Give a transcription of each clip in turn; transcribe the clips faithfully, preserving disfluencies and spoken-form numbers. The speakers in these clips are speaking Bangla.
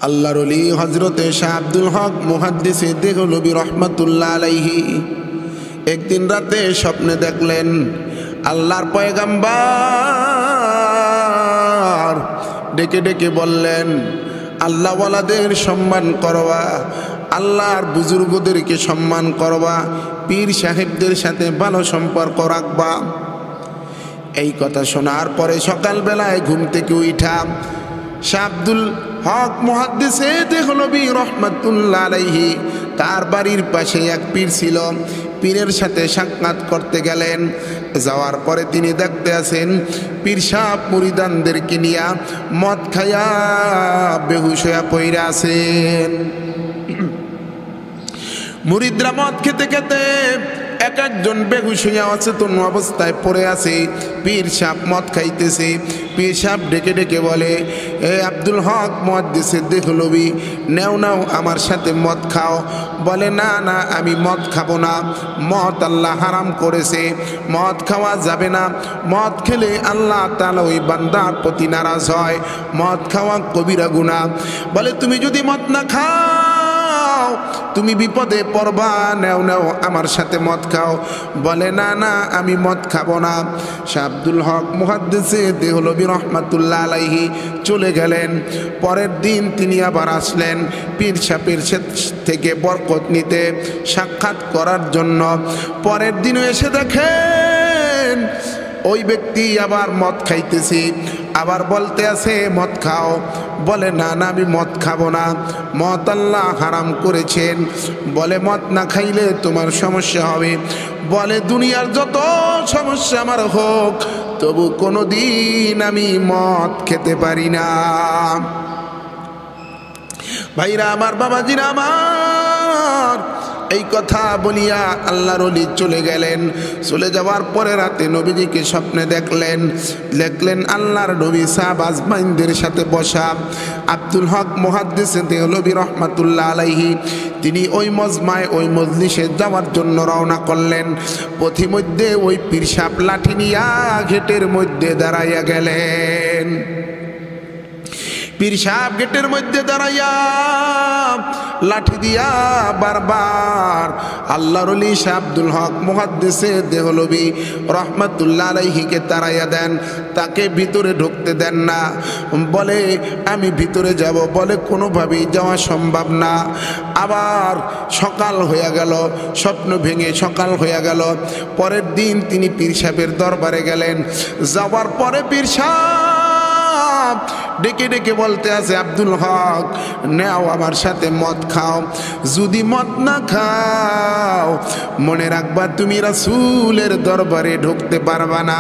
আল্লাহর ওলি হযরতে শাহ আব্দুল হক মুহাদ্দিস দেহলভী রহমাতুল্লাহ আলাইহি একদিন রাতে স্বপ্নে দেখলেন আল্লাহর পয়গম্বর ডেকে ডেকে বললেন, আল্লাহওয়ালাদের সম্মান করবা, আল্লাহর বুজুর্গদেরকে সম্মান করবা, পীর সাহেবদের সাথে ভালো সম্পর্ক রাখবা। এই কথা শোনার পরে সকালবেলায় ঘুম থেকে উঠা শাহ আব্দুল হক মুহাদ্দিস দেহলভী রহমাতুল্লাহ আলাইহি তার বাড়ির পাশে এক পীর ছিল, পীরের সাথে সাক্ষাৎ করতে গেলেন। যাওয়ার পরে তিনি দেখতে আছেন পীর সাহেব মুরিদানদেরকে নিয়া মদ খাইয়া বেহুশ হইয়া পইরা আছেন। মুরিদরা মদ খেতে খেতে এক একজন বেহুশ হইয়া অচেতন অবস্থায় পড়ে আছে। পীর সাহেব মদ খাইতেছে। পীর সাহেব ডেকে ডেকে বলে, এ আব্দুল হক মুহাদ্দিস দেহলভী, নেও নাও আমার সাথে মদ খাও। বলে, না না আমি মদ খাবো না, মদ আল্লাহ হারাম করেছে, মদ খাওয়া যাবে না, মদ খেলে আল্লাহ তাআলা ওই বান্দার প্রতি নারাজ হয়, মদ খাওয়া কবিরা গুনাহ। বলে, তুমি যদি মদ না খাও তুমি বিপদে পড়বা, নেও নেও আমার সাথে মদ খাও। বলে, না না আমি মদ খাবো না। শাহ আব্দুল হক মুহাদ্দিস দেহলভী রহমাতুল্লাহ আলাইহি চলে গেলেন। পরের দিন তিনি আবার আসলেন পীর সাহেবের থেকে বরকত নিতে, সাক্ষাৎ করার জন্য। পরের দিনও এসে দেখেন ওই ব্যক্তি আবার মদ খাইতেছে, আবার বলতে আছে মদ খাও। বলে, না না আমি মদ খাবো না, মদ আল্লাহ হারাম করেছেন। বলে, মদ না খাইলে তোমার সমস্যা হবে। বলে, দুনিয়ার যত সমস্যা আমার হোক তবু কোনো দিন আমি মদ খেতে পারি না। ভাইরা আমার, বাবাজিরা আমার, এই কথা বলিয়া আল্লাহর ওলি চলে গেলেন। চলে যাওয়ার পরে রাতে নবীজিকে স্বপ্নে দেখলেন। দেখলেন আল্লাহর নবী সাহাব আজমাইনদের সাথে বসা। আব্দুল হক মুহাদ্দিস দেহলভী রহমাতুল্লাহ আলাইহি তিনি ওই মজমায় ওই মজলিসে যাওয়ার জন্য রওনা করলেন। পথিমধ্যে ওই পীর সাহেব লাঠি নিয়া গেটের মধ্যে দাঁড়াইয়া গেলেন। পীর সাহেব গেটের মধ্যে দাঁড়াইয়া লাঠি দিয়া বারবার আল্লাহর ওলি শাহ আব্দুল হক মুহাদ্দিস দেহলভী রহমাতুল্লাহ আলাইহিকে তাড়াইয়া দেন, তাকে ভিতরে ঢুকতে দেন না। বলে, আমি ভিতরে যাব। বলে, কোনোভাবেই যাওয়া সম্ভব না। আবার সকাল হয়ে গেল, স্বপ্ন ভেঙে সকাল হয়ে গেল। পরের দিন তিনি পীর সাহেবের দরবারে গেলেন। যাওয়ার পরে পীর সাহেব ডেকে ডেকে বলতে আছে, আব্দুল হক নেও আমার সাথে মদ খাও, যদি মদ না খাও মনে রাখবা তুমি রাসূলের দরবারে ঢুকতে পারবা না।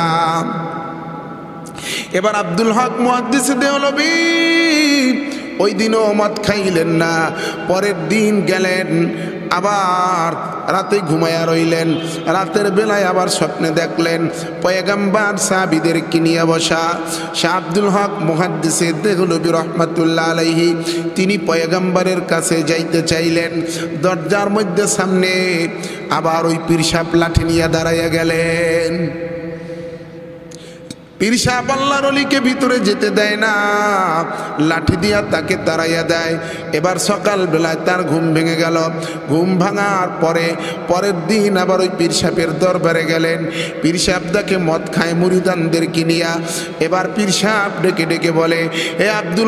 এবার আব্দুল হক মুহাদ্দিস দেহলভী ওই দিনও মদ খাইলেন না। পরের দিন গেলেন, আবার রাতে ঘুমায়া রইলেন। রাতের বেলায় আবার স্বপ্নে দেখলেন পয়গম্বর সাহাবীদেরকে নিয়ে বসা। শাহ আব্দুল হক মুহাদ্দিস দেহলভী রহমাতুল্লাহ আলাইহি তিনি পয়গম্বরের কাছে যাইতে চাইলেন। দরজার মধ্যে সামনে আবার ওই পীর সাহেব লাঠি নিয়ে দাঁড়াইয়া গেলেন। পীর সাহেব আল্লাহর ওলিকে ভিতরে যেতে দেয় না, লাঠি দিয়া তাকে তাড়াইয়া দেয়। এবার সকাল বেলায় তার ঘুম ভেঙে গেল। ঘুম ভাঙার পরে পরের দিন আবার ওই পীর সাহেবের দরবারে গেলেন। পীর সাহেব তাকে মদ খায় মুরিদানদেরকে নিয়া। এবার পীর সাহেব ডেকে ডেকে বলে, এ আব্দুল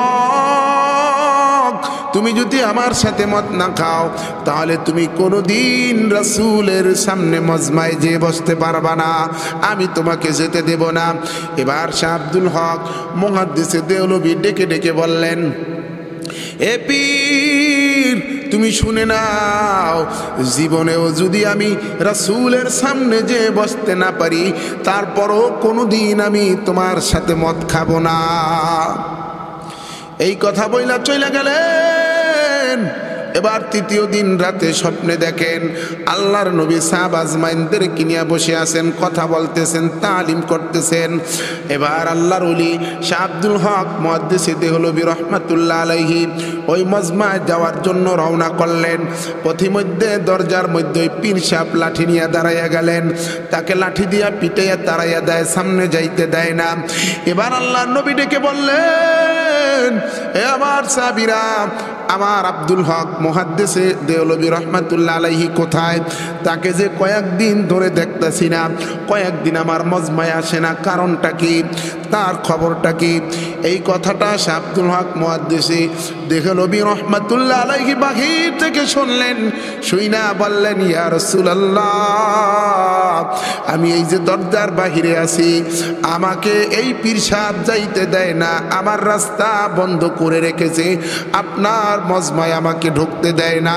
হক, তুমি যদি আমার সাথে মদ না খাও তাহলে তুমি কোনোদিন রাসূলের সামনে মজমায় যেয়ে বসতে পারবা না, আমি তোমাকে যেতে দেব না। এবার শাহ আব্দুল হক মুহাদ্দিস দেহলভী ডেকে ডেকে বললেন, এ পীর তুমি শুনে নাও, জীবনেও যদি আমি রাসূলের সামনে যেয়ে বসতে না পারি তারপরও কোনোদিন আমি তোমার সাথে মদ খাবো না। এই কথা বইলা চলে গেলেন। এবার তৃতীয় দিন রাতে স্বপ্নে দেখেন আল্লাহর নবী সাহাব আজমাইনদেরকে নিয়ে বসে আছেন, কথা বলতেছেন, তালিম করতেছেন। এবার আল্লাহর ওলি শাহ আব্দুল হক মুহাদ্দিস দেহলভী রহমাতুল্লাহ আলাইহি ওই মজমায় যাওয়ার জন্য রওনা করলেন। পথিমধ্যে দরজার মধ্যে পীর সাহেব লাঠি নিয়ে দাঁড়াইয়া গেলেন। তাকে লাঠি দিয়া পিটাইয়া তাড়াইয়া দেয়, সামনে যাইতে দেয় না। এবার আল্লাহর নবী ডেকে বললেন, বললেন, এ আমার সাহাবীরা, আমার আব্দুল হক মুহাদ্দিসে দেওলভী রহমাতুল্লাহ আলাইহি কোথায়? তাকে যে কয়েকদিন ধরে দেখতেছি না, কয়েকদিন আমার মজমায় আসে না, কারণটা কি, তার খবরটা কি? এই কথাটা শাহ আব্দুল হক মুহাদ্দিসে দেওলভী রহমাতুল্লাহ আলাইহি বাহির থেকে শুনলেন। শুইনা বললেন, ইয়া রাসূলুল্লাহ, আমি এই যে দরজার বাহিরে আছি, আমাকে এই পীর সাহেব যাইতে দেয় না, আমার রাস্তা বন্ধ করে রেখেছে, আপনার মজমায় আমাকে ঢুকতে দেয় না।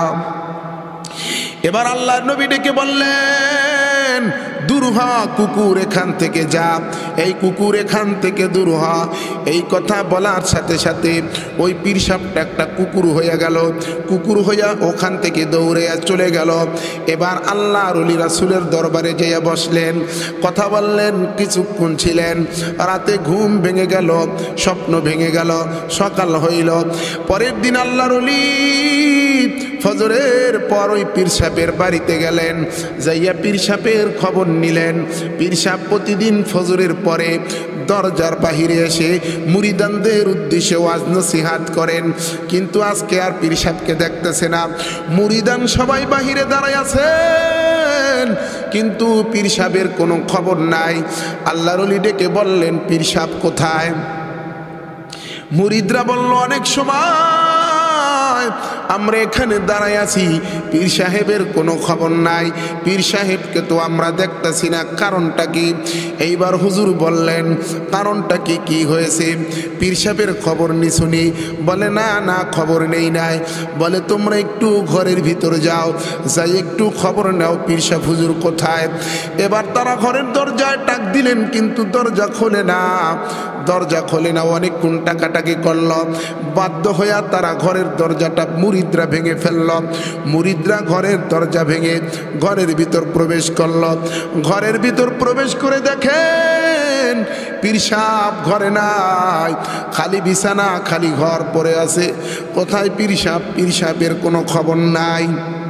এবার আল্লাহর নবী ডেকে বললেন, দূর হ কুকুর, এখান থেকে যা, এই কুকুর এখান থেকে দূর হ। এই কথা বলার সাথে সাথে ওই পীর সাহেবটা একটা কুকুর হয়ে গেল, কুকুর হইয়া ওখান থেকে দৌড়ে চলে গেল। এবার আল্লাহর ওলি রাসূলের দরবারে যেয়ে বসলেন, কথা বললেন, কিছুক্ষণ ছিলেন, রাতে ঘুম ভেঙে গেল, স্বপ্ন ভেঙে গেল, সকাল হইল। পরের দিন আল্লাহর ওলি ফজরের পর ওই পীর সাহেবের বাড়িতে গেলেন, যাইয়া পীর সাহেবের খবর নিলেন। পীর সাহেব প্রতিদিন ফজরের পরে দরজার বাহিরে এসে মুরিদানদের উদ্দেশ্যে ওয়াজ নসিহাত করেন, কিন্তু আজকে আর পীর সাহেবকে দেখতেছে না। মুরিদান সবাই বাহিরে দাঁড়ায় আছেন, কিন্তু পীর সাহেবের কোনো খবর নাই। আল্লাহর ওলি ডেকে বললেন, পীর সাহেব কোথায়? মুরিদরা বলল, অনেক সময় আমরা এখানে দাঁড়ায় আছি, পীর সাহেবের কোনো খবর নাই, পীর সাহেবকে তো আমরা দেখতেছি না, কারণটা কি? এইবার হুজুর বললেন, কারণটা কি, কি হয়েছে? পীর সাহেবের খবর নি শুনি? বলে, না না, খবর নেই নাই। বলে, তোমরা একটু ঘরের ভিতর যাও, যাই একটু খবর নাও, পীর সাহেব হুজুর কোথায়? এবার তারা ঘরের দরজায় টাক দিলেন, কিন্তু দরজা খোলে না, দরজা খোলে না। অনেকক্ষণ টাকাটাকি করল, বাধ্য হইয়া তারা ঘরের দরজাটা মুরিদরা ভেঙে ফেলল। মুরিদরা ঘরের দরজা ভেঙে ঘরের ভিতর প্রবেশ করল। ঘরের ভিতর প্রবেশ করে দেখেন পীর সাহেব ঘরে নাই, খালি বিছানা, খালি ঘর পড়ে আছে। কোথায় পীর সাহেব? পীর সাহেবের কোনো খবর নাই।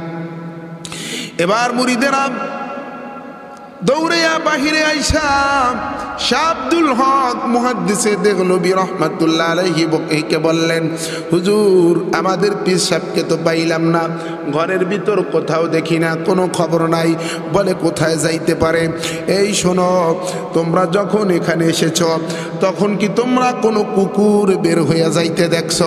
এবার মুরিদেরা দৌড়িয়া বাহিরে আইসা শাহ আব্দুল হক মুহাদ্দিসে দেওলভী রহমাতুল্লাহ আলাইহি বকেকে বললেন, হুজুর, আমাদের পীর সাহেবকে তো পাইলাম না, ঘরের ভিতর কোথাও দেখি না, কোনো খবর নাই। বলে, কোথায় যাইতে পারে? এই শোনো, তোমরা যখন এখানে এসেছ, তখন কি তোমরা কোনো কুকুর বের হইয়া যাইতে দেখছ?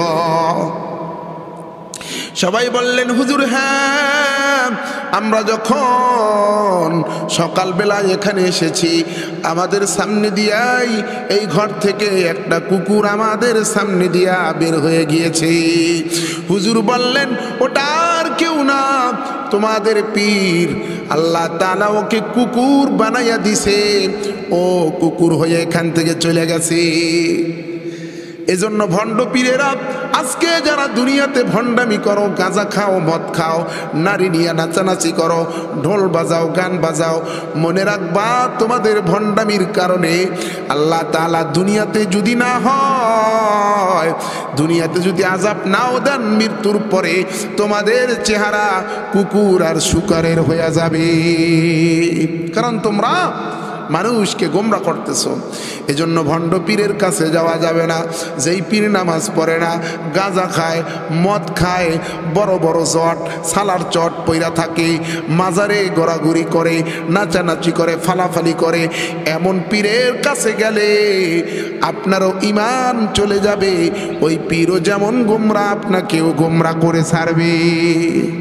সবাই বললেন, হুজুর, হ্যাঁ, আমরা যখন সকালবেলা এখানে এসেছি, আমাদের সামনে দিয়াই এই ঘর থেকে একটা কুকুর আমাদের সামনে দিয়া বের হয়ে গিয়েছে। হুজুর বললেন, ওটা আর কেউ না, তোমাদের পীর, আল্লাহ তাআলা ওকে কুকুর বানাইয়া দিছে, ও কুকুর হয়ে এখান থেকে চলে গেছে। এজন্য ভণ্ড পীরেরা আজকে যারা দুনিয়াতে ভণ্ডামি করো, গাঁজা খাও, মদ খাও, নারী নিয়ে নাচানাচি করো, ঢোল বাজাও, গান বাজাও, মনে রাখবা তোমাদের ভণ্ডামির কারণে আল্লাহ তাআলা দুনিয়াতে যদি না হয়, দুনিয়াতে যদি আযাব নাও দেন, মৃত্যুর পরে তোমাদের চেহারা কুকুর আর শুকরের হয়ে যাবে, কারণ তোমরা মানুষকে গোমরা করতেছ। এজন্য ভণ্ড পীরের কাছে যাওয়া যাবে না। যেই পীর নামাজ পড়ে না, গাঁজা খায়, মদ খায়, বড় বড় চট, সালার চট পইরা থাকে, মাজারে ঘোরাঘুরি করে, নাচানাচি করে, ফালাফালি করে, এমন পীরের কাছে গেলে আপনারও ঈমান চলে যাবে। ওই পীরও যেমন গোমরা, আপনাকেও গোমরা করে ছাড়বে।